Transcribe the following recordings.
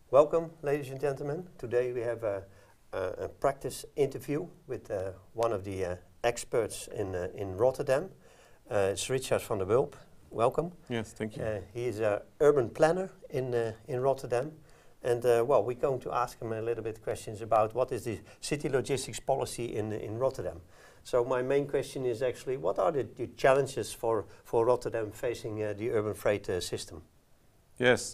Welcome, ladies and gentlemen. Today we have a practice interview with one of the experts in Rotterdam. It's Richard van der Wulp. Welcome. Yes, thank you. He is an urban planner in Rotterdam. And well, we're going to ask him a little bit questions about what is the city logistics policy in Rotterdam. So my main question is actually, what are the challenges for Rotterdam facing the urban freight system? Yes,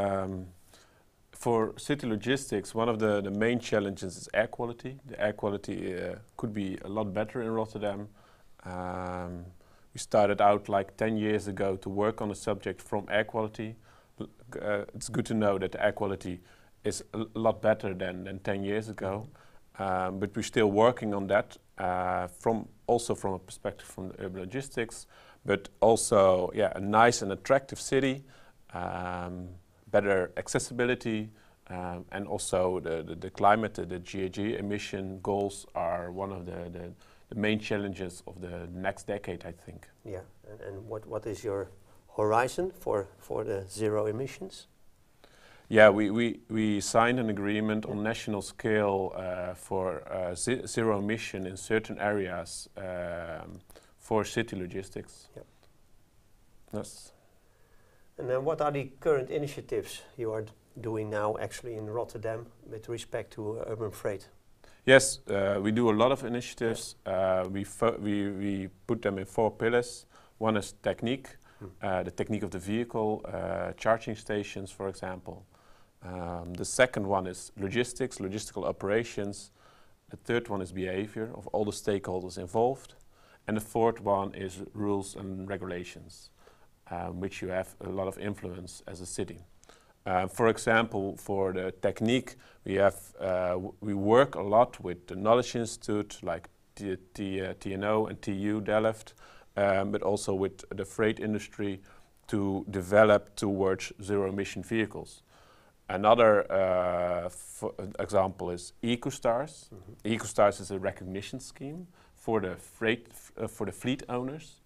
for city logistics, one of the main challenges is air quality. The air quality could be a lot better in Rotterdam. We started out like 10 years ago to work on the subject from air quality. It's good to know that the air quality is a lot better than 10 years ago. But we're still working on that also from a perspective from the urban logistics, but also a nice and attractive city. Better accessibility, and also the climate, the GHG emission goals are one of the main challenges of the next decade, I think. Yeah, and what is your horizon for the zero emissions? Yeah, we signed an agreement on national scale for zero emission in certain areas for city logistics. Yep. Yes. And then what are the current initiatives you are doing now actually in Rotterdam with respect to urban freight? Yes, we do a lot of initiatives. We put them in 4 pillars. One is technique, the technique of the vehicle, charging stations, for example. The second one is logistics, logistical operations. The third one is behavior of all the stakeholders involved. And the fourth one is rules and regulations. Which you have a lot of influence as a city. For example, for the technique, we work a lot with the Knowledge Institute, like TNO and TU Delft, but also with the freight industry to develop towards zero-emission vehicles. Another example is EcoStars. EcoStars is a recognition scheme for the fleet owners.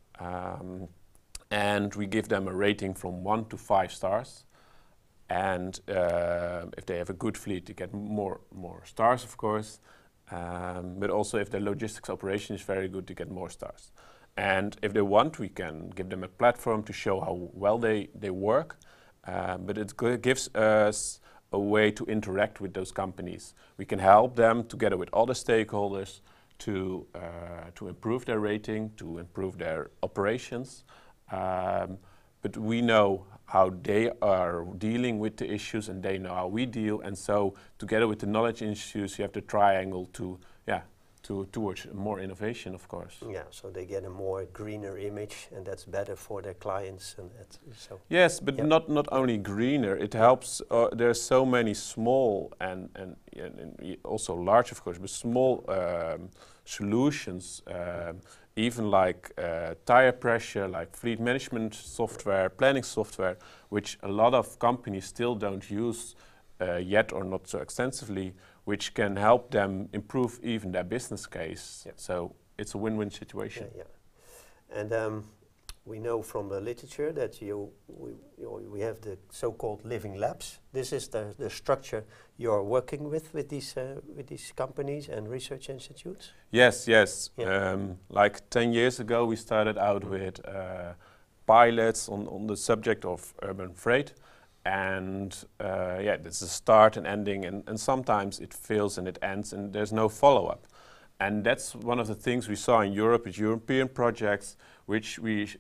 And we give them a rating from 1 to 5 stars. And if they have a good fleet, they get more stars, of course. But also if their logistics operation is very good, they get more stars. And if they want, we can give them a platform to show how well they work. But it gives us a way to interact with those companies. We can help them together with other stakeholders to improve their rating, to improve their operations. But we know how they are dealing with the issues and they know how we deal, and so together with the knowledge institutes you have the triangle towards more innovation, of course. Yeah, so they get a more greener image and that's better for their clients. And so. Yes, but not only greener, it helps, there's so many small and also large, of course, but small solutions, even like tire pressure, like fleet management software, planning software, which a lot of companies still don't use yet or not so extensively, which can help them improve even their business case. Yeah. So it's a win-win situation. Yeah, yeah. And we know from the literature that we have the so-called living labs. This is the structure you're working with these companies and research institutes? Yes, yes. Yeah. Like 10 years ago we started out with pilots on the subject of urban freight. And it's a start and ending, and sometimes it fails and it ends and there's no follow-up. And that's one of the things we saw in Europe with European projects, which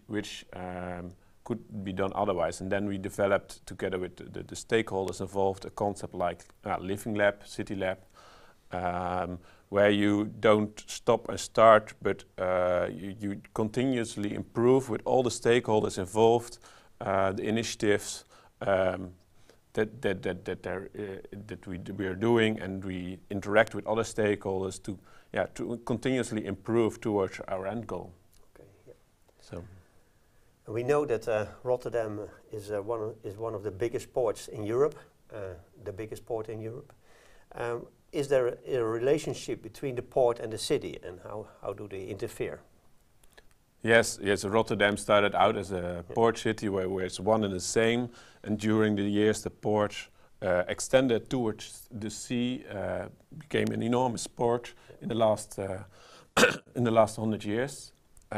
could be done otherwise. And then we developed, together with the stakeholders involved, a concept like Living Lab, City Lab, where you don't stop and start, but you continuously improve with all the stakeholders involved, the initiatives, that we are doing, and we interact with other stakeholders to continuously improve towards our end goal. Okay, yeah. So we know that Rotterdam is one of the biggest ports in Europe, the biggest port in Europe. Is there a relationship between the port and the city, and how do they interfere? Yes, Rotterdam started out as a port city where it's one and the same, and during the years the port extended towards the sea, became an enormous sport in the last in the last 100 years.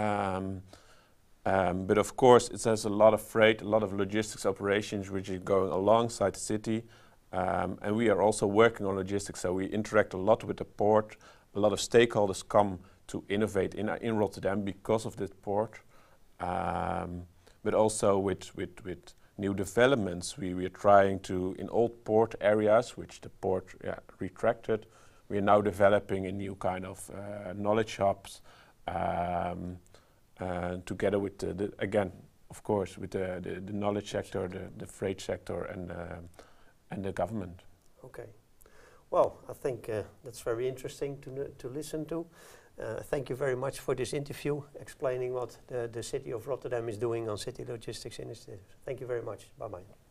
But of course, it has a lot of freight, a lot of logistics operations which are going alongside the city. And we are also working on logistics, so we interact a lot with the port. A lot of stakeholders come to innovate in Rotterdam because of this port. But also with new developments, we are trying to, in old port areas, which the port retracted, we are now developing a new kind of knowledge hubs, together with again, of course, with the knowledge sector, the freight sector, and the government. Okay. Well, I think that's very interesting to listen to. Thank you very much for this interview, explaining what the City of Rotterdam is doing on City Logistics Initiative. Thank you very much. Bye-bye.